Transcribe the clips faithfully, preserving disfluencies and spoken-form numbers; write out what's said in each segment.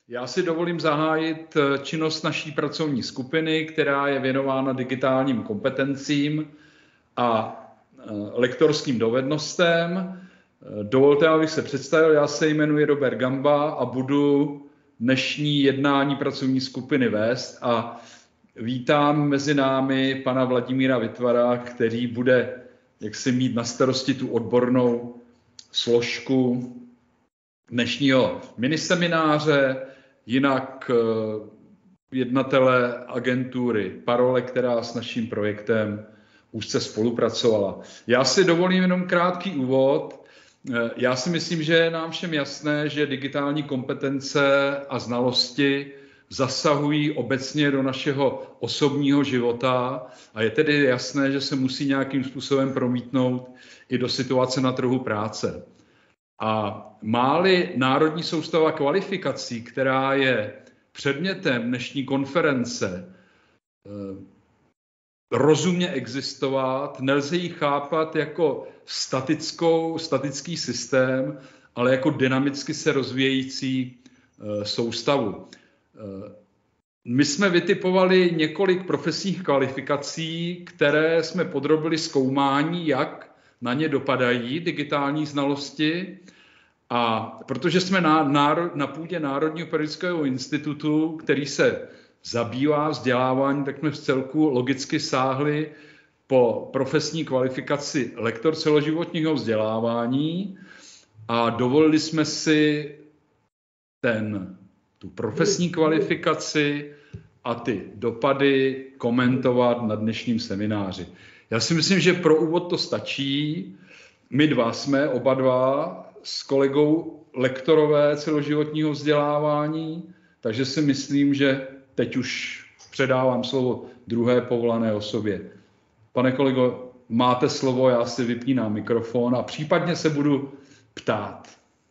Já si dovolím zahájit činnost naší pracovní skupiny, která je věnována digitálním kompetencím a lektorským dovednostem. Dovolte, abych se představil, já se jmenuji Robert Gamba a budu dnešní jednání pracovní skupiny vést a vítám mezi námi pana Vladimíra Vitvara, který bude jaksi mít na starosti tu odbornou složku dnešního minisemináře, jinak jednatele agentury Parole, která s naším projektem úzce spolupracovala. Já si dovolím jenom krátký úvod. Já si myslím, že je nám všem jasné, že digitální kompetence a znalosti zasahují obecně do našeho osobního života a je tedy jasné, že se musí nějakým způsobem promítnout i do situace na trhu práce. A má-li Národní soustava kvalifikací, která je předmětem dnešní konference, rozumně existovat, nelze ji chápat jako statickou, statický systém, ale jako dynamicky se rozvíjející soustavu. My jsme vytipovali několik profesních kvalifikací, které jsme podrobili zkoumání, jak na ně dopadají digitální znalosti. A protože jsme na, na, na půdě Národního pedagogického institutu, který se zabývá vzděláváním, tak jsme v celku logicky sáhli po profesní kvalifikaci lektor celoživotního vzdělávání a dovolili jsme si ten, tu profesní kvalifikaci a ty dopady komentovat na dnešním semináři. Já si myslím, že pro úvod to stačí. My dva jsme, oba dva, s kolegou lektorové celoživotního vzdělávání, takže si myslím, že teď už předávám slovo druhé povolané osobě. Pane kolego, máte slovo, já si vypínám mikrofon a případně se budu ptát.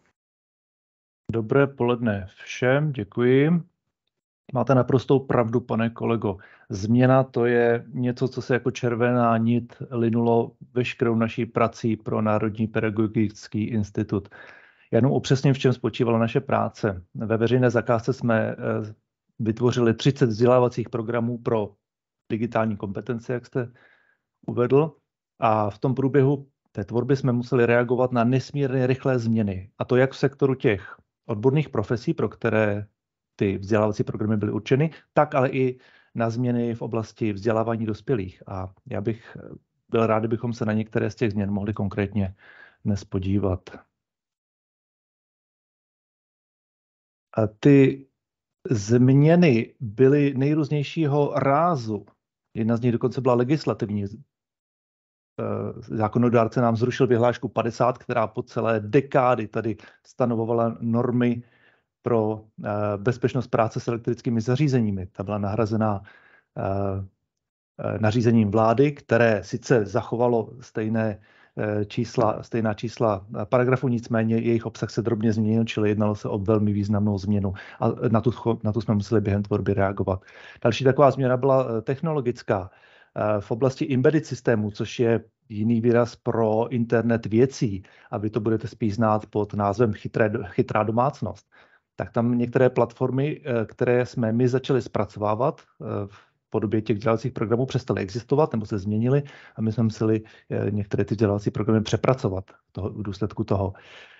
Dobré poledne všem, děkuji. Máte naprostou pravdu, pane kolego. Změna to je něco, co se jako červená nit linulo veškerou naší prací pro Národní pedagogický institut. Já jenom upřesním, v čem spočívala naše práce. Ve veřejné zakázce jsme vytvořili třicet vzdělávacích programů pro digitální kompetence, jak jste uvedl. A v tom průběhu té tvorby jsme museli reagovat na nesmírně rychlé změny. A to jak v sektoru těch odborných profesí, pro které ty vzdělávací programy byly určeny, tak ale i na změny v oblasti vzdělávání dospělých. A já bych byl rád, kdybychom se na některé z těch změn mohli konkrétně dnes podívat. A ty změny byly nejrůznějšího rázu. Jedna z nich dokonce byla legislativní. Zákonodárce nám zrušil vyhlášku padesát, která po celé dekády tady stanovovala normy pro bezpečnost práce s elektrickými zařízeními. Ta byla nahrazena nařízením vlády, které sice zachovalo stejné čísla, stejná čísla paragrafu, nicméně jejich obsah se drobně změnil, čili jednalo se o velmi významnou změnu a na tu, na tu jsme museli během tvorby reagovat. Další taková změna byla technologická. V oblasti embedded systému, což je jiný výraz pro internet věcí, a vy to budete spíš znát pod názvem chytré, chytrá domácnost, tak tam některé platformy, které jsme my začali zpracovávat v podobě těch vzdělávacích programů, přestaly existovat nebo se změnily a my jsme museli některé ty vzdělávací programy přepracovat toho, v důsledku toho.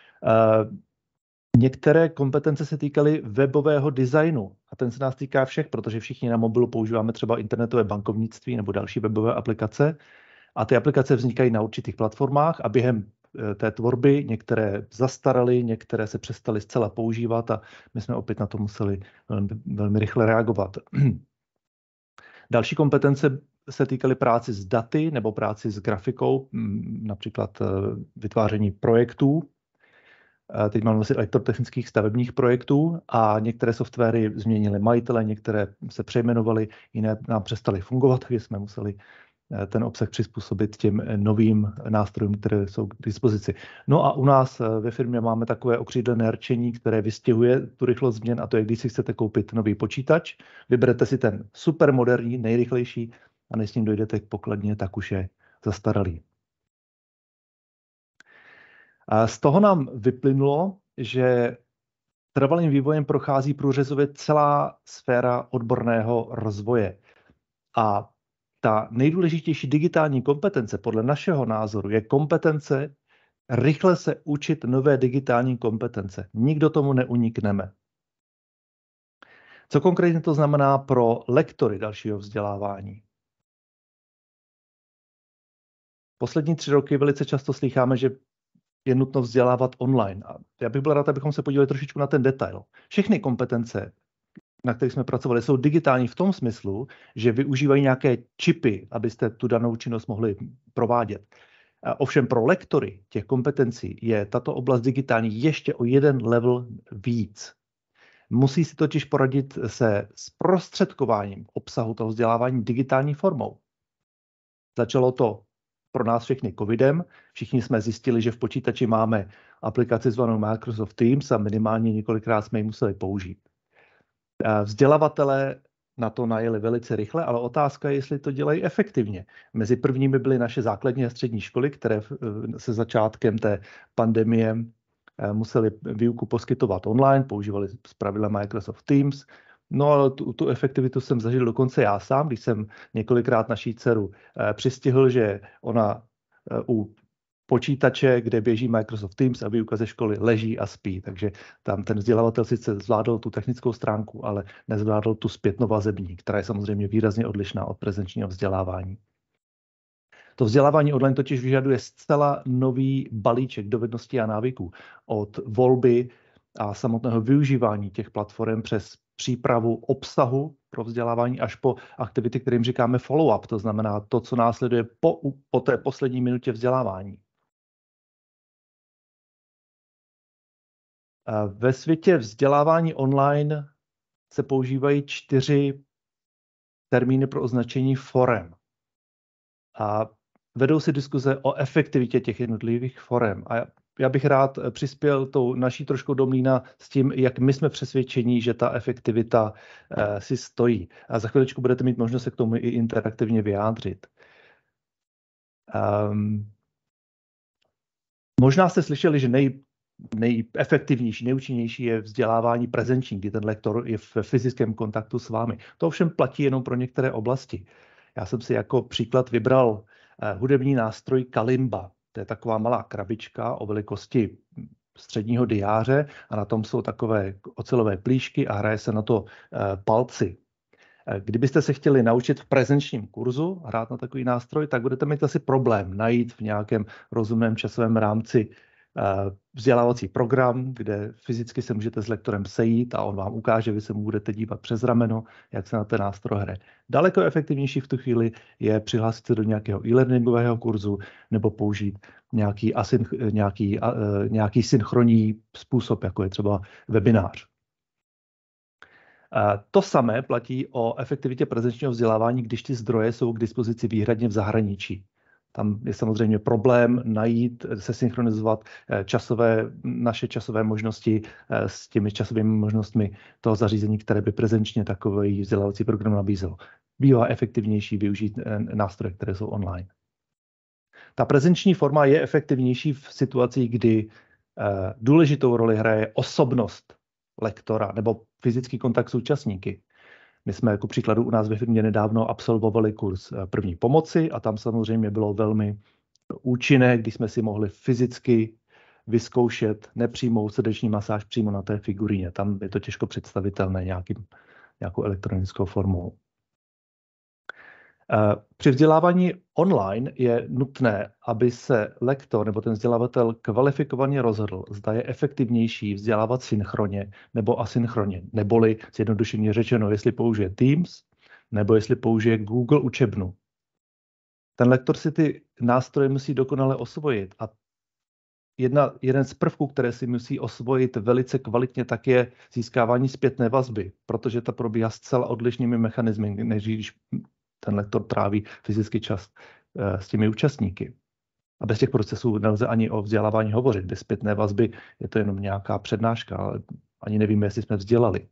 Některé kompetence se týkaly webového designu a ten se nás týká všech, protože všichni na mobilu používáme třeba internetové bankovnictví nebo další webové aplikace a ty aplikace vznikají na určitých platformách a během té tvorby některé zastaraly, některé se přestaly zcela používat a my jsme opět na to museli velmi, velmi rychle reagovat. Další kompetence se týkaly práci s daty nebo práci s grafikou, například vytváření projektů. Teď mám vlastně elektrotechnických stavebních projektů a některé softwary změnily majitele, některé se přejmenovaly, jiné nám přestaly fungovat, takže jsme museli ten obsah přizpůsobit těm novým nástrojům, které jsou k dispozici. No a u nás ve firmě máme takové okřídlené rčení, které vystihuje tu rychlost změn, a to je, když si chcete koupit nový počítač, vyberete si ten supermoderní, nejrychlejší a než s ním dojdete k pokladně, tak už je zastaralý. A z toho nám vyplynulo, že trvalým vývojem prochází průřezově celá sféra odborného rozvoje. A ta nejdůležitější digitální kompetence podle našeho názoru je kompetence rychle se učit nové digitální kompetence. Nikdo tomu neunikneme. Co konkrétně to znamená pro lektory dalšího vzdělávání? Poslední tři roky velice často slycháme, že je nutno vzdělávat online. A já bych byl rád, abychom se podívali trošičku na ten detail. Všechny kompetence, na kterých jsme pracovali, jsou digitální v tom smyslu, že využívají nějaké čipy, abyste tu danou činnost mohli provádět. A ovšem pro lektory těch kompetencí je tato oblast digitální ještě o jeden level víc. Musí si totiž poradit se zprostředkováním obsahu toho vzdělávání digitální formou. Začalo to pro nás všechny covidem. Všichni jsme zjistili, že v počítači máme aplikaci zvanou Microsoft Teams a minimálně několikrát jsme ji museli použít. Vzdělavatelé na to najeli velice rychle, ale otázka je, jestli to dělají efektivně. Mezi prvními byly naše základní a střední školy, které se začátkem té pandemie museli výuku poskytovat online, používali zpravidla Microsoft Teams. No ale tu, tu efektivitu jsem zažil dokonce já sám, když jsem několikrát naší dceru eh, přistihl, že ona eh, u počítače, kde běží Microsoft Teams a výuka ze školy, leží a spí. Takže tam ten vzdělavatel sice zvládl tu technickou stránku, ale nezvládl tu zpětnovazební, která je samozřejmě výrazně odlišná od prezenčního vzdělávání. To vzdělávání online totiž vyžaduje zcela nový balíček dovedností a návyků od volby a samotného využívání těch platform přes přípravu obsahu pro vzdělávání až po aktivity, kterým říkáme follow-up, to znamená to, co následuje po, po té poslední minutě vzdělávání. Ve světě vzdělávání online se používají čtyři termíny pro označení forem. A vedou si diskuze o efektivitě těch jednotlivých forem. A já bych rád přispěl tou naší trošku do mlýna s tím, jak my jsme přesvědčení, že ta efektivita eh, si stojí. A za chviličku budete mít možnost se k tomu i interaktivně vyjádřit. Um, možná jste slyšeli, že nej, nejefektivnější, nejúčinnější je vzdělávání prezenční, kdy ten lektor je v fyzickém kontaktu s vámi. To ovšem platí jenom pro některé oblasti. Já jsem si jako příklad vybral eh, hudební nástroj kalimba. To je taková malá krabička o velikosti středního diáře a na tom jsou takové ocelové plíšky a hraje se na to eh, palci. Eh, kdybyste se chtěli naučit v prezenčním kurzu hrát na takový nástroj, tak budete mít asi problém najít v nějakém rozumném časovém rámci vzdělávací program, kde fyzicky se můžete s lektorem sejít a on vám ukáže, vy se mu budete dívat přes rameno, jak se na ten nástroj hraje. Daleko efektivnější v tu chvíli je přihlásit se do nějakého e-learningového kurzu nebo použít nějaký, asynch, nějaký, uh, nějaký synchronní způsob, jako je třeba webinář. Uh, to samé platí o efektivitě prezenčního vzdělávání, když ty zdroje jsou k dispozici výhradně v zahraničí. Tam je samozřejmě problém najít, se synchronizovat časové, naše časové možnosti s těmi časovými možnostmi toho zařízení, které by prezenčně takový vzdělávací program nabízel. Bývá efektivnější využít nástroje, které jsou online. Ta prezenční forma je efektivnější v situacích, kdy důležitou roli hraje osobnost lektora nebo fyzický kontakt s účastníky. My jsme jako příkladu u nás ve firmě nedávno absolvovali kurz první pomoci a tam samozřejmě bylo velmi účinné, když jsme si mohli fyzicky vyzkoušet nepřímou srdeční masáž přímo na té figuríně. Tam je to těžko představitelné nějakým, nějakou elektronickou formou. Při vzdělávání online je nutné, aby se lektor nebo ten vzdělavatel kvalifikovaně rozhodl, zda je efektivnější vzdělávat synchronně nebo asynchronně, neboli zjednodušeně řečeno, jestli použije Teams nebo jestli použije Google učebnu. Ten lektor si ty nástroje musí dokonale osvojit a jedna, jeden z prvků, které si musí osvojit velice kvalitně, tak je získávání zpětné vazby, protože ta probíhá zcela odlišnými mechanismy, než když ten lektor tráví fyzický čas uh, s těmi účastníky. A bez těch procesů nelze ani o vzdělávání hovořit. Bez zpětné vazby je to jenom nějaká přednáška, ale ani nevíme, jestli jsme vzdělali.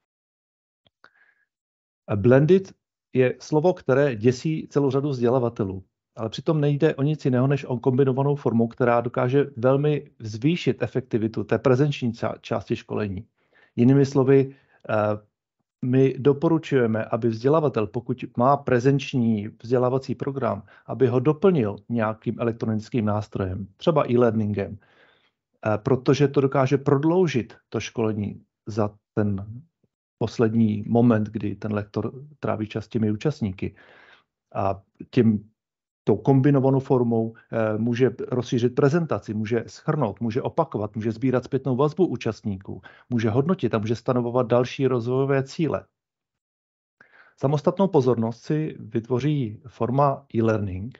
A blended je slovo, které děsí celou řadu vzdělavatelů, ale přitom nejde o nic jiného, než o kombinovanou formu, která dokáže velmi zvýšit efektivitu té prezenční části školení. Jinými slovy, my doporučujeme, aby vzdělavatel, pokud má prezenční vzdělávací program, aby ho doplnil nějakým elektronickým nástrojem, třeba e-learningem, protože to dokáže prodloužit to školení za ten poslední moment, kdy ten lektor tráví čas těmi účastníky. A tím tou kombinovanou formou eh, může rozšířit prezentaci, může shrnout, může opakovat, může sbírat zpětnou vazbu účastníků, může hodnotit a může stanovovat další rozvojové cíle. Samostatnou pozornost si vytvoří forma e-learning,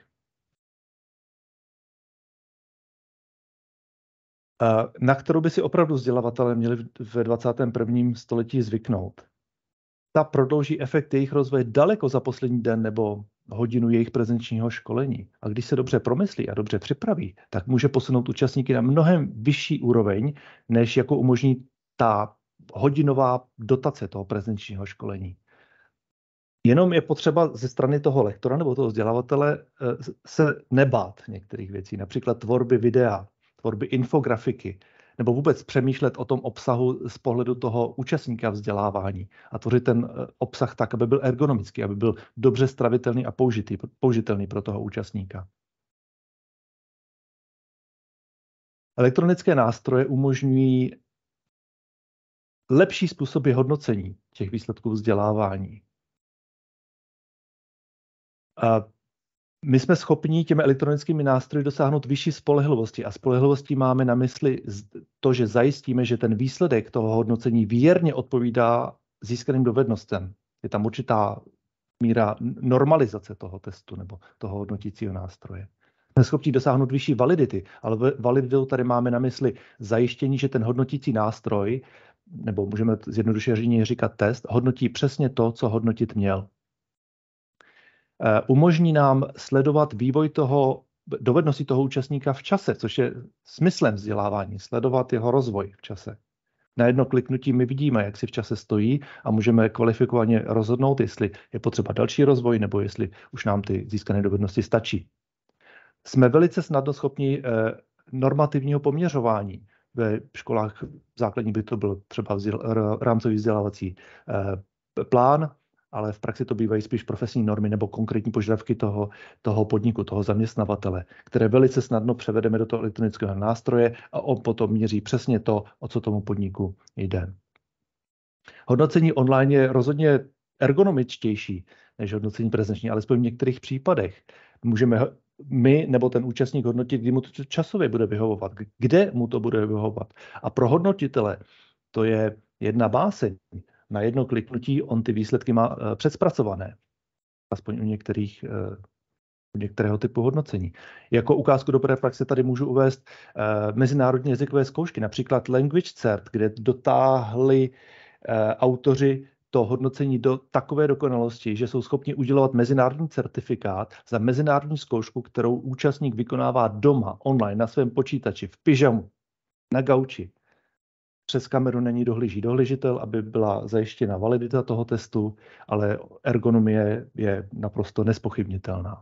eh, na kterou by si opravdu vzdělavatelé měli ve dvacátém prvním století zvyknout. Ta prodlouží efekt jejich rozvoje daleko za poslední den nebo hodinu jejich prezenčního školení. A když se dobře promyslí a dobře připraví, tak může posunout účastníky na mnohem vyšší úroveň, než jako umožní ta hodinová dotace toho prezenčního školení. Jenom je potřeba ze strany toho lektora nebo toho vzdělavatele se nebát některých věcí, například tvorby videa, tvorby infografiky, nebo vůbec přemýšlet o tom obsahu z pohledu toho účastníka vzdělávání a tvořit ten obsah tak, aby byl ergonomický, aby byl dobře stravitelný a použitý, použitelný pro toho účastníka. Elektronické nástroje umožňují lepší způsoby hodnocení těch výsledků vzdělávání. A my jsme schopni těmi elektronickými nástroji dosáhnout vyšší spolehlivosti a spolehlivostí máme na mysli to, že zajistíme, že ten výsledek toho hodnocení věrně odpovídá získaným dovednostem. Je tam určitá míra normalizace toho testu nebo toho hodnotícího nástroje. Jsme schopni dosáhnout vyšší validity, ale validitou tady máme na mysli zajištění, že ten hodnotící nástroj, nebo můžeme zjednodušeně říkat test, hodnotí přesně to, co hodnotit měl. Umožní nám sledovat vývoj toho, dovednosti toho účastníka v čase, což je smyslem vzdělávání, sledovat jeho rozvoj v čase. Na jedno kliknutí my vidíme, jak si v čase stojí a můžeme kvalifikovaně rozhodnout, jestli je potřeba další rozvoj nebo jestli už nám ty získané dovednosti stačí. Jsme velice snadno schopni normativního poměřování. Ve školách základní by to byl třeba vzděl, rámcový vzdělávací plán, ale v praxi to bývají spíš profesní normy nebo konkrétní požadavky toho, toho podniku, toho zaměstnavatele, které velice snadno převedeme do toho elektronického nástroje a on potom měří přesně to, o co tomu podniku jde. Hodnocení online je rozhodně ergonomičtější než hodnocení prezenční, alespoň v některých případech. Můžeme my nebo ten účastník hodnotit, kdy mu to časově bude vyhovovat, kde mu to bude vyhovovat. A pro hodnotitele to je jedna báseň. Na jedno kliknutí on ty výsledky má uh, předspracované. Aspoň u některých, uh, u některého typu hodnocení. Jako ukázku dobré praxe tady můžu uvést uh, mezinárodní jazykové zkoušky, například Language Cert, kde dotáhli uh, autoři to hodnocení do takové dokonalosti, že jsou schopni udělovat mezinárodní certifikát za mezinárodní zkoušku, kterou účastník vykonává doma, online, na svém počítači, v pyžamu, na gauči. Přes kameru není dohlíží dohlížitel, aby byla zajištěna validita toho testu, ale ergonomie je naprosto nezpochybnitelná.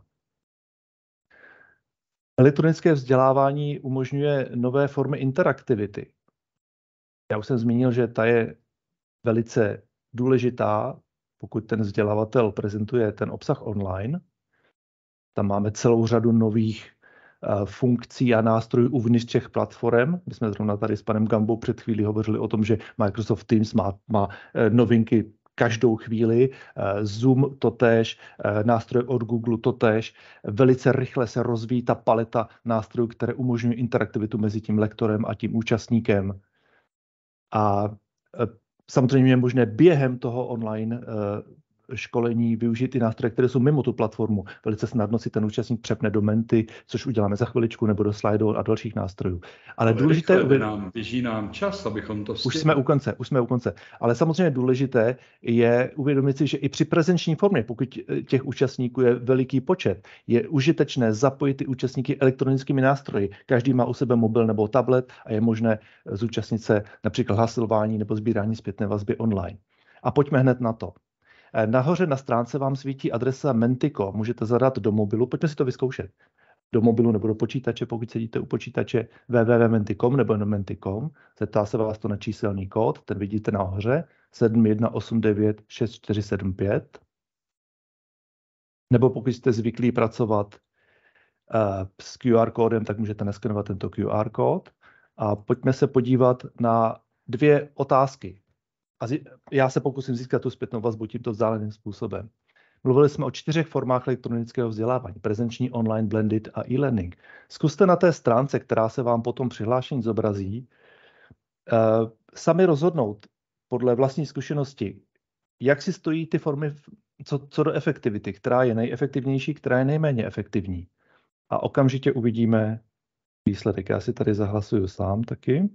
Elektronické vzdělávání umožňuje nové formy interaktivity. Já už jsem zmínil, že ta je velice důležitá, pokud ten vzdělavatel prezentuje ten obsah online. Tam máme celou řadu nových funkcí a nástrojů uvnitř těch platform. My jsme zrovna tady s panem Gambou před chvílí hovořili o tom, že Microsoft Teams má, má novinky každou chvíli, Zoom totéž, nástroje od Google totéž. Velice rychle se rozvíjí ta paleta nástrojů, které umožňují interaktivitu mezi tím lektorem a tím účastníkem. A samozřejmě je možné během toho online školení využít ty nástroje, které jsou mimo tu platformu. Velice snadno si ten účastník přepne do Menty, což uděláme za chviličku, nebo do Slido a dalších nástrojů. Ale, Ale důležité... Rychle, nám, běží nám čas, abychom to Už jsme u konce, už jsme u konce. Ale samozřejmě důležité je uvědomit si, že i při prezenční formě, pokud těch účastníků je veliký počet, je užitečné zapojit ty účastníky elektronickými nástroji. Každý má u sebe mobil nebo tablet a je možné zúčastnit se například hlasování nebo sbírání zpětné vazby online. A pojďme hned na to. Nahoře na stránce vám svítí adresa Mentico. Můžete zadat do mobilu. Pojďme si to vyzkoušet. do mobilu nebo do počítače, pokud sedíte u počítače w w w tečka menti tečka com nebo jenom menti tečka com, zeptá se vás to na číselný kód, ten vidíte nahoře, sedm jedna osm devět šest čtyři sedm pět. Nebo pokud jste zvyklí pracovat uh, s Q R kódem, tak můžete naskenovat tento Q R kód. A pojďme se podívat na dvě otázky. A já se pokusím získat tu zpětnou vazbu tímto vzdáleným způsobem. Mluvili jsme o čtyřech formách elektronického vzdělávání. Prezenční, online, blended a e-learning. Zkuste na té stránce, která se vám potom přihlášení zobrazí, uh, sami rozhodnout podle vlastní zkušenosti, jak si stojí ty formy, co, co do efektivity, která je nejefektivnější, která je nejméně efektivní. A okamžitě uvidíme výsledek. Já si tady zahlasuju sám taky.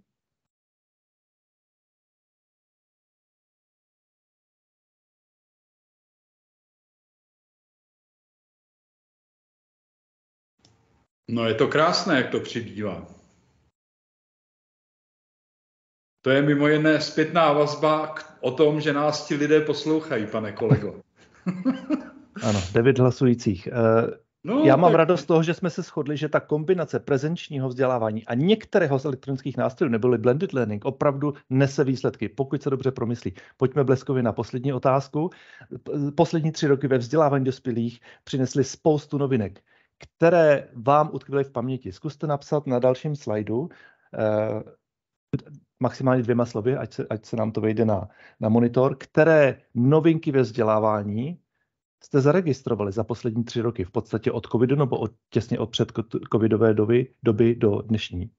No je to krásné, jak to přibývá. To je mimo jiné zpětná vazba o tom, že nás ti lidé poslouchají, pane kolego. Ano, devět hlasujících. No, Já mám tak... radost z toho, že jsme se shodli, že ta kombinace prezenčního vzdělávání a některého z elektronických nástrojů, neboli blended learning, opravdu nese výsledky, pokud se dobře promyslí. Pojďme bleskově na poslední otázku. Poslední tři roky ve vzdělávání dospělých přinesly spoustu novinek, které vám utkvěly v paměti. Zkuste napsat na dalším slajdu eh, maximálně dvěma slovy, ať se, ať se nám to vejde na, na monitor, které novinky ve vzdělávání jste zaregistrovali za poslední tři roky, v podstatě od covidu nebo od, těsně od před covidové doby, doby do dnešní.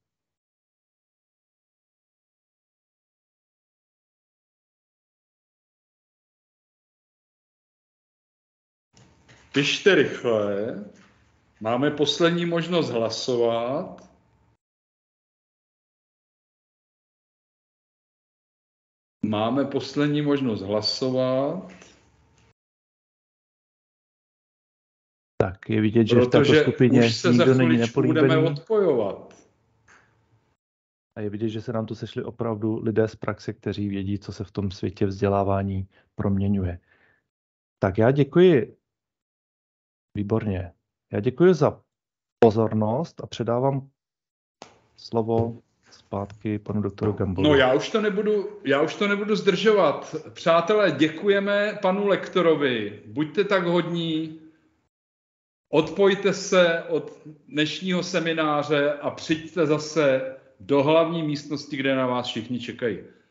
Pište rychle. Máme poslední možnost hlasovat. Máme poslední možnost hlasovat. Tak je vidět, že protože v této skupině už se nikdo za není nepolíbený. Budeme odpojovat. A je vidět, že se nám tu sešli opravdu lidé z praxe, kteří vědí, co se v tom světě vzdělávání proměňuje. Tak já děkuji. Výborně. Já děkuji za pozornost a předávám slovo zpátky panu doktoru Gamblovi. No já už to nebudu, já už to nebudu zdržovat. Přátelé, děkujeme panu lektorovi. Buďte tak hodní, odpojte se od dnešního semináře a přijďte zase do hlavní místnosti, kde na vás všichni čekají.